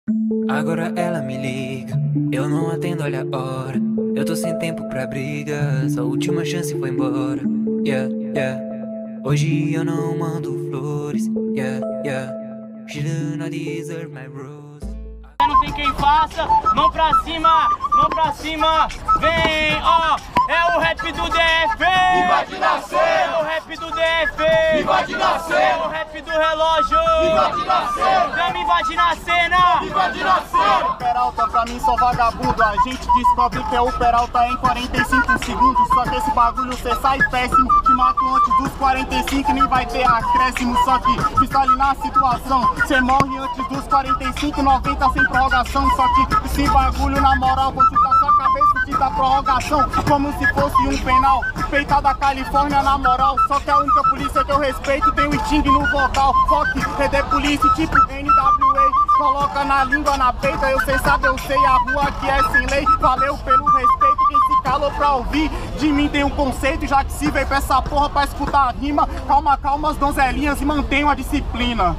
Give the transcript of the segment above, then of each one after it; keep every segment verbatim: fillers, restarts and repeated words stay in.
Agora ela me liga, eu não atendo, olha a hora. Eu tô sem tempo pra briga, sua última chance foi embora. Yeah, yeah. Hoje eu não mando flores. Yeah, yeah. She do not deserve my rose. Não tem quem faça, mão pra cima, mão pra cima. Vem, ó, é o rap do D F. Viva de nascer! É o rap do D F. Viva de nascer! É o rap do relógio. Viva de nascer! Dama invade na cena. Viva de nascer! Peralta pra mim só vagabundo, a gente descobre que é o Peralta em quarenta e cinco segundos. Só que esse bagulho cê sai péssimo, te mato antes dos quarenta e cinco e nem vai ter acréscimo. Só que pistole na situação, cê morre antes dos quarenta e cinco e noventa sem prorrogação. Só que esse bagulho na moral, vou chutar sua cabeça e te dar prorrogação como se fosse um penal, feita da Califórnia na moral. Só que a única polícia que eu respeito tem o Sting no vocal. Fuck, Rede Polícia tipo N W A, coloca na língua, na peita, eu sei, sabe, eu sei, a rua aqui é sem lei. Valeu pelo respeito, quem se calou pra ouvir de mim tem um conceito, já que se veio pra essa porra pra escutar a rima. Calma, calma as donzelinhas e mantenham a disciplina.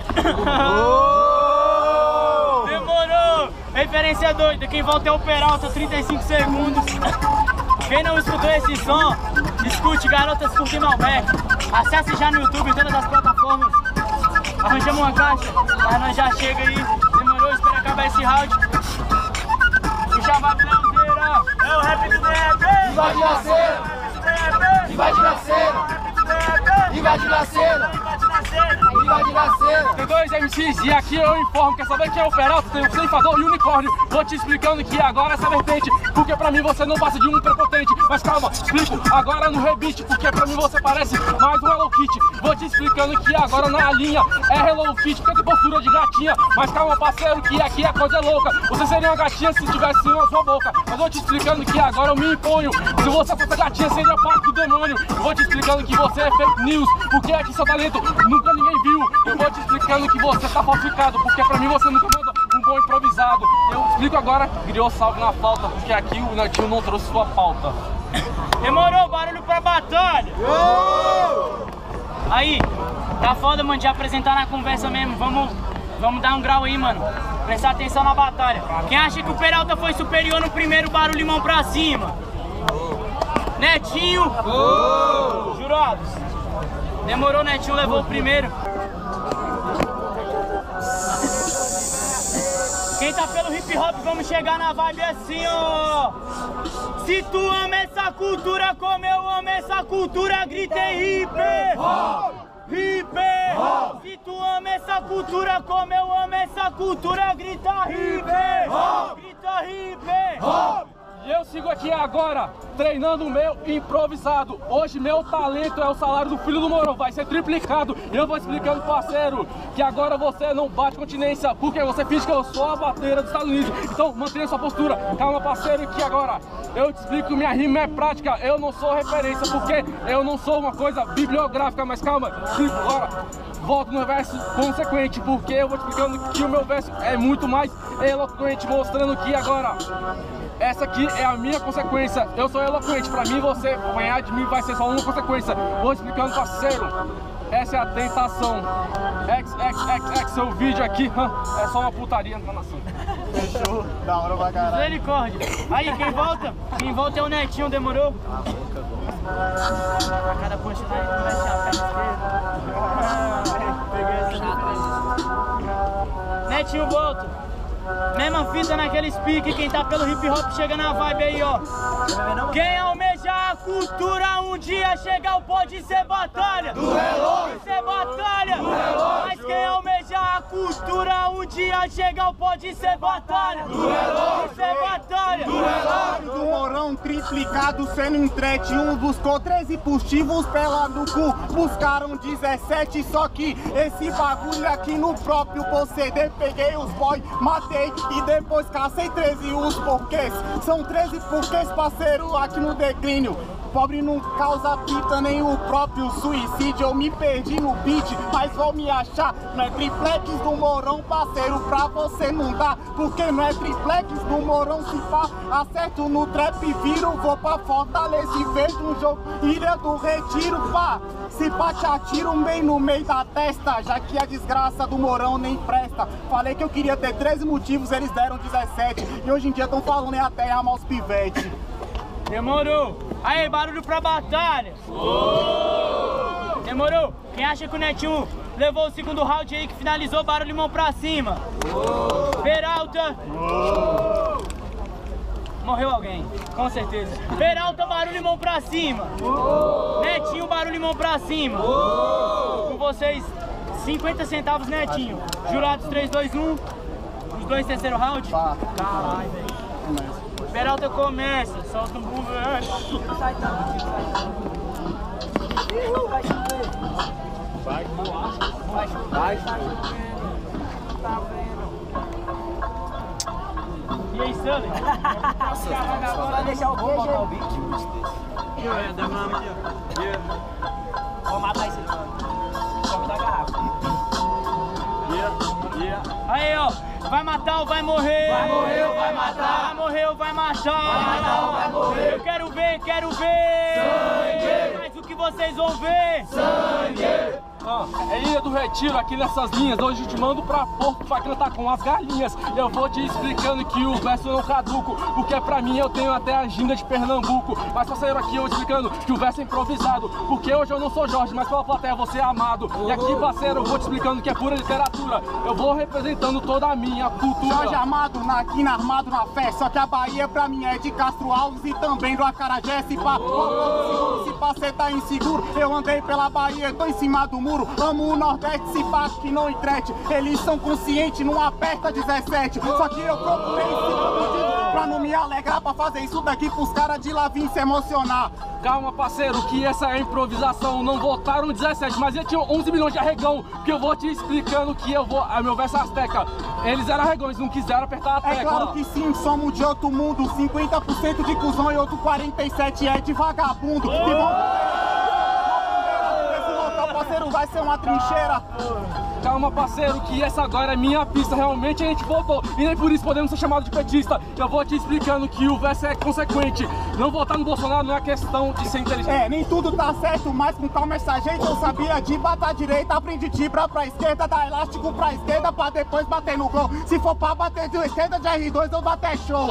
Demorou! Referência doida, quem volta é o Peralta, trinta e cinco segundos. Quem não escutou esse som, escute Garotas Curtem Malbec. Acesse já no YouTube e todas as plataformas. Arranjamos uma caixa, mas nós já chega aí. Demorou, espera acabar esse round. Puxa a Babilãozeira, é o rap do D F. Viva de nascer! Viva de nascer! Viva de nascer! Viva de nascer! Tem dois M Cs e aqui eu informo. Quer saber quem é o Peralta? Tem o ceifador e o unicórnio. Vou te explicando que agora essa vertente, porque pra mim você não passa de um prepotente. Mas calma, explico agora no rebite, porque pra mim você parece mais um Hello Kitty. Vou te explicando que agora na linha é Hello Kitty, porque tem postura de gatinha. Mas calma, parceiro, que aqui a coisa é louca. Você seria uma gatinha se tivesse na sua boca. Mas vou te explicando que agora eu me imponho. Se você fosse gatinha, seria parte do demônio. Vou te explicando que você é fake news, porque aqui seu talento nunca ninguém viu. Eu vou te explicando que você tá falsificado, porque pra mim você nunca manda um bom improvisado. Eu explico agora, criou salve na falta, porque aqui o Netinho não trouxe sua pauta. Demorou, barulho pra batalha! Oh! Aí, tá foda, mano, de apresentar na conversa mesmo. Vamos, vamos dar um grau aí, mano. Prestar atenção na batalha. Quem acha que o Peralta foi superior no primeiro, barulho, mão pra cima. Netinho! Oh! Jurados! Demorou, Netinho levou o primeiro. Quem tá pelo hip hop, vamos chegar na vibe assim, ó. Se tu ama essa cultura como eu amo essa cultura, grita em hip hop! Hip hop! Se tu ama essa cultura como eu amo essa cultura, grita hip hop! Grita hip hop! E eu sigo aqui agora, treinando o meu improvisado. Hoje meu talento é o salário do filho do Morão, vai ser triplicado. E eu vou explicando, parceiro, que agora você não bate continência, porque você finge que eu sou a bateira dos Estados Unidos. Então mantenha sua postura. Calma, parceiro, que agora eu te explico que minha rima é prática. Eu não sou referência, porque eu não sou uma coisa bibliográfica. Mas calma, explico agora. Volto no verso consequente, porque eu vou te explicando que o meu verso é muito mais eloquente, mostrando que agora essa aqui é a minha consequência. Eu sou eloquente, pra mim você apanhar de mim vai ser só uma consequência. Vou explicando, parceiro, essa é a tentação. X, X, X, X, seu vídeo aqui é só uma putaria na nação. Fechou, da hora pra caralho. Misericórdia. Aí, quem volta? Quem volta é o Netinho, demorou? A cada punchline começa a perna esquerda. Peguei essa. Netinho volta. Mesma fita naqueles piques, quem tá pelo hip hop chega na vibe aí, ó. Quem almeja a cultura um dia chegar pode ser batalha. Do relógio! Ser batalha! Do relógio! Mas quem almeja a cultura um dia chegar pode ser batalha. Do relógio! Ser batalha! Do relógio! Do Morão triplicado sendo entrete, um buscou treze positivos pela do cu, buscaram dezessete, só que esse bagulho aqui no próprio proceder, peguei os boy, matei e depois cacei treze os porquês, são treze porquês, parceiro, aqui no declínio. Pobre não causa pita nem o próprio suicídio. Eu me perdi no beat, mas vou me achar. Não é triplex do Morão, parceiro, pra você não dá. Porque não é triplex do Morão, se pá. Acerto no trap, viro, vou pra Fortaleza e vejo um jogo, Ilha do Retiro, pá. Se pá, te atiro bem no meio da testa, já que a desgraça do Morão nem presta. Falei que eu queria ter treze motivos, eles deram dezessete. E hoje em dia tão falando em até amar os pivete. Demorou. Aí, barulho pra batalha. Oh! Demorou. Quem acha que o Netinho levou o segundo round aí que finalizou, barulho mão pra cima. Oh! Peralta. Oh! Morreu alguém, com certeza. Peralta, barulho mão pra cima. Oh! Netinho, barulho mão pra cima. Oh! Com vocês, cinquenta centavos, Netinho. Jurados três, dois, um. Os dois terceiro round. Caralho, velho. Peralta começa, solta um burro antes. Sai tanto, sai tanto. Vai, vai, vai. Tá vendo? E aí, Sully? Vai deixar o queijo aí? O beat? É, deu uma medida. Vou matar esse cara. Só me dá a garrafa. Aí, ó. Vai matar ou vai morrer? Vai morrer ou vai matar? Vai morrer ou vai matar? Vai matar ou vai morrer? Eu quero ver, quero ver! Sangue! Mas o que vocês vão ver? Sangue! Ah, é Ilha do Retiro, aqui nessas linhas. Hoje eu te mando pra Porto pra cantar com as galinhas. Eu vou te explicando que o verso não caduco, porque pra mim eu tenho até a ginga de Pernambuco. Mas parceiro, aqui eu explicando que o verso é improvisado, porque hoje eu não sou Jorge, mas pela plateia você é amado. E aqui, parceiro, eu vou te explicando que é pura literatura. Eu vou representando toda a minha cultura. Jorge Amado, na quina, armado na fé. Só que a Bahia pra mim é de Castro Alves e também do Acarajé. Se pá, oh! se pá, cê tá inseguro. Eu andei pela Bahia, tô em cima do muro. Amo o Nordeste, se pá, que não entrete. Eles são conscientes, não aperta dezessete. Só que eu procurei esse pra não me alegrar, pra fazer isso daqui pros caras de lá vir se emocionar. Calma, parceiro, que essa é improvisação. Não votaram dezessete, mas eles tinham onze milhões de arregão. Que eu vou te explicando que eu vou... Ah, meu verso é asteca. Eles eram arregões, não quiseram apertar a tecla. É claro que sim, somos de outro mundo. cinquenta por cento de cuzão e outro quarenta e sete por cento é de vagabundo. Oh! E vão... parceiro, vai ser uma trincheira. Calma, parceiro, que essa agora é minha pista. Realmente a gente voltou e nem por isso podemos ser chamados de petista. Eu vou te explicando que o verso é consequente. Não votar no Bolsonaro não é questão de ser inteligente. É, nem tudo tá certo, mas com calma essa gente. Eu sabia de bater à direita, aprendi de pra pra esquerda, dar elástico pra esquerda pra depois bater no gol. Se for pra bater de esquerda de R dois, eu dou até show.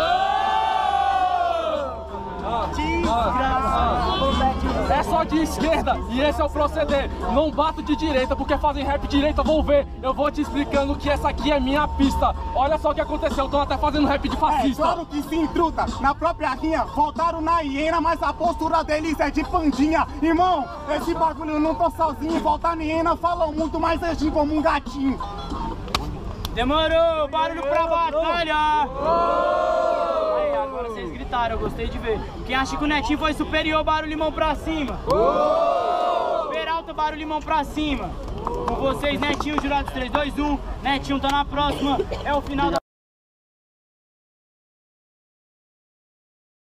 É só de esquerda e esse é o proceder. Não bato de direita porque fazem rap direita, vou ver. Eu vou te explicando que essa aqui é minha pista. Olha só o que aconteceu, estão até fazendo rap de fascista. É claro que sim, truta. Na própria rinha, voltaram na hiena, mas a postura deles é de pandinha. Irmão, esse bagulho não tô sozinho. Voltar na hiena, falam muito, mas agem como um gatinho. Demorou, barulho pra batalha! Aí, agora vocês gritaram, eu gostei de ver. Quem acha que o Netinho foi superior, barulho mão pra cima. Peralta, barulho mão pra cima. Com vocês, Netinho, jurados três, dois, um. Netinho tá na próxima. É o final da